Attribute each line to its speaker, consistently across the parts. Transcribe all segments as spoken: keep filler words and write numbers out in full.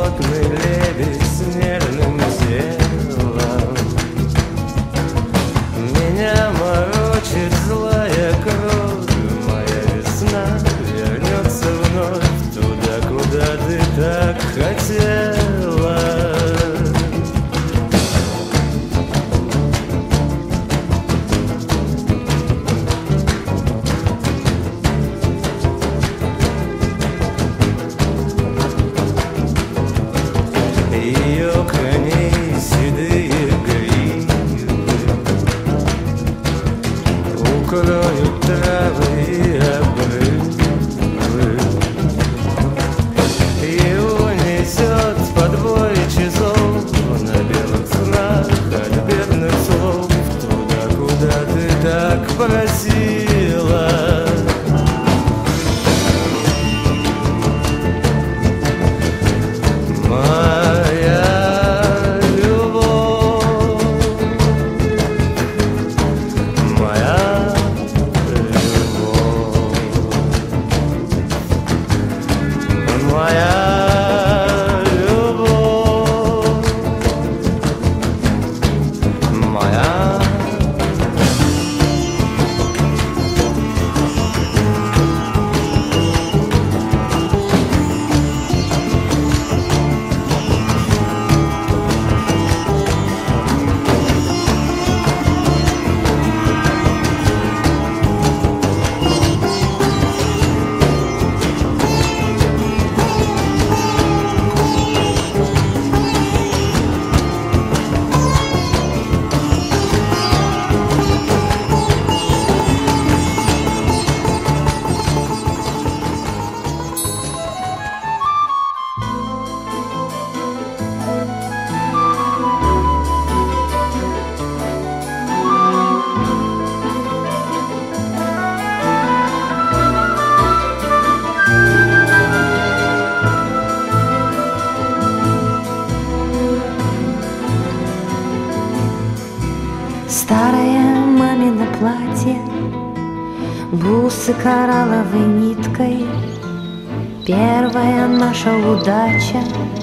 Speaker 1: бесплотный лебедь с нежным телом. Меня морочит злая кровь, моя весна вернется вновь туда, куда ты так хотела. Ее коней седые гривы укроют травы и обрывы. Его несет под бой часов на белых снах от бедных слов туда, куда ты так просила.
Speaker 2: Старое мамино платье, бусы коралловой ниткой, первая наша удача,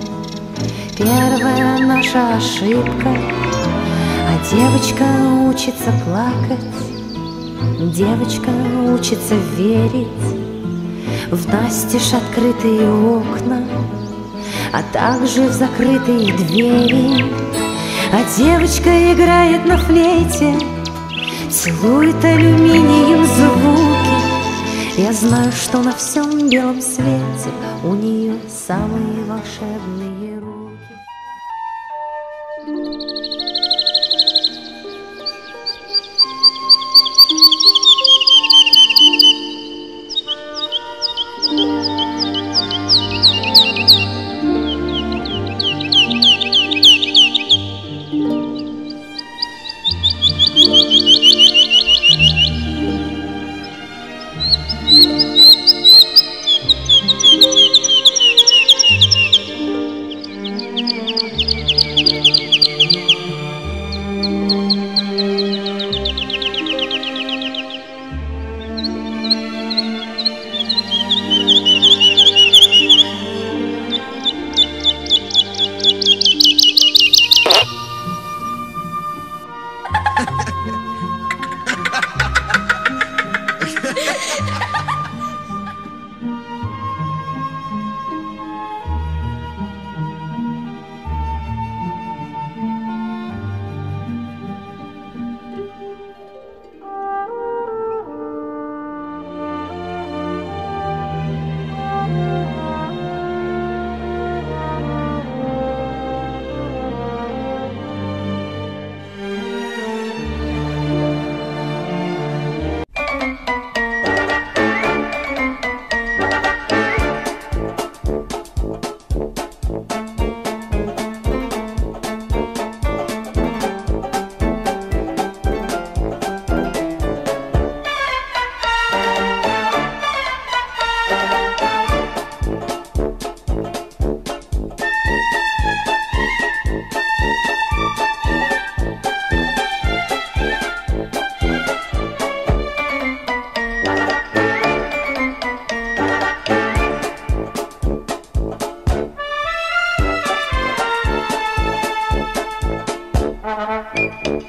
Speaker 2: первая наша ошибка. А девочка учится плакать, девочка учится верить в настежь открытые окна, а также в закрытые двери. А девочка играет на флейте, целует алюминием звуки. Я знаю, что на всем белом свете у нее самые волшебные руки.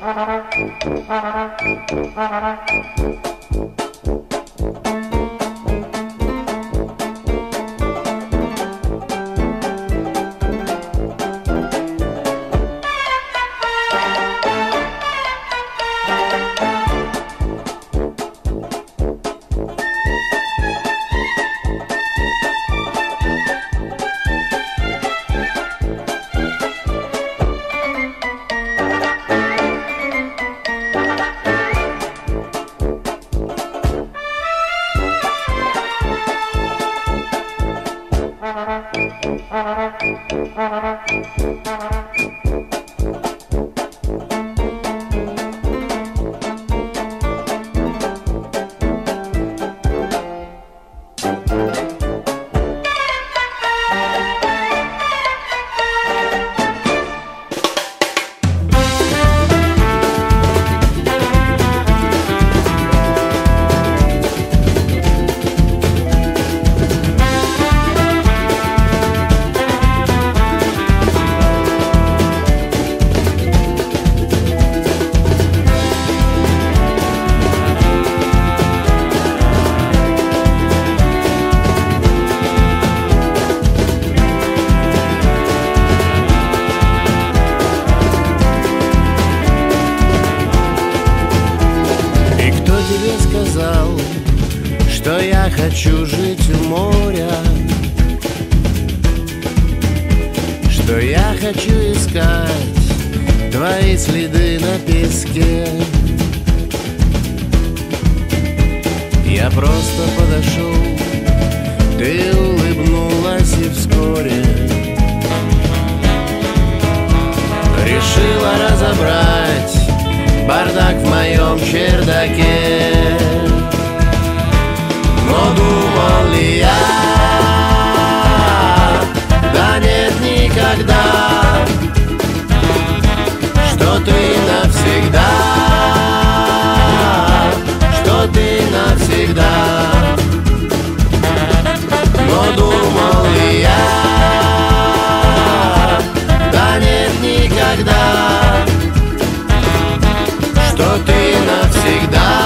Speaker 3: Что я хочу жить у моря, что я хочу искать твои следы на песке. Я просто подошел, ты улыбнулась и вскоре решила разобрать бардак в моем чердаке. Но думал ли я, да нет никогда, что ты навсегда, что ты навсегда. Но думал ли я, да нет никогда, что ты навсегда.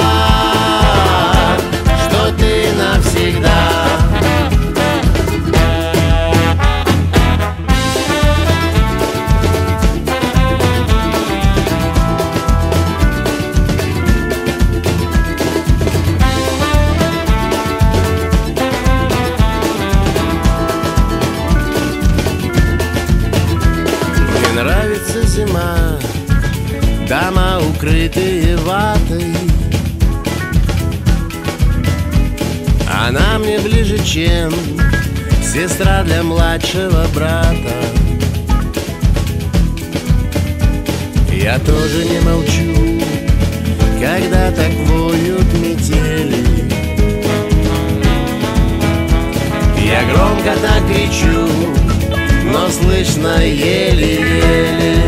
Speaker 3: Нравится зима, дома укрытые ватой. Она мне ближе, чем сестра для младшего брата. Я тоже не молчу, когда так воют метели. Я громко так кричу, но слышно еле-еле.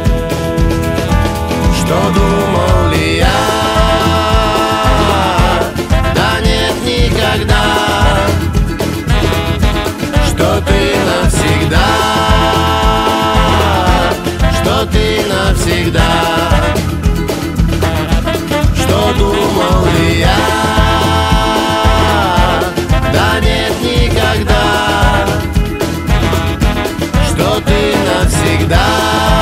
Speaker 3: Что думал ли я, да нет никогда, что ты навсегда, что ты навсегда. Что думал ли я, да нет никогда, что ты навсегда.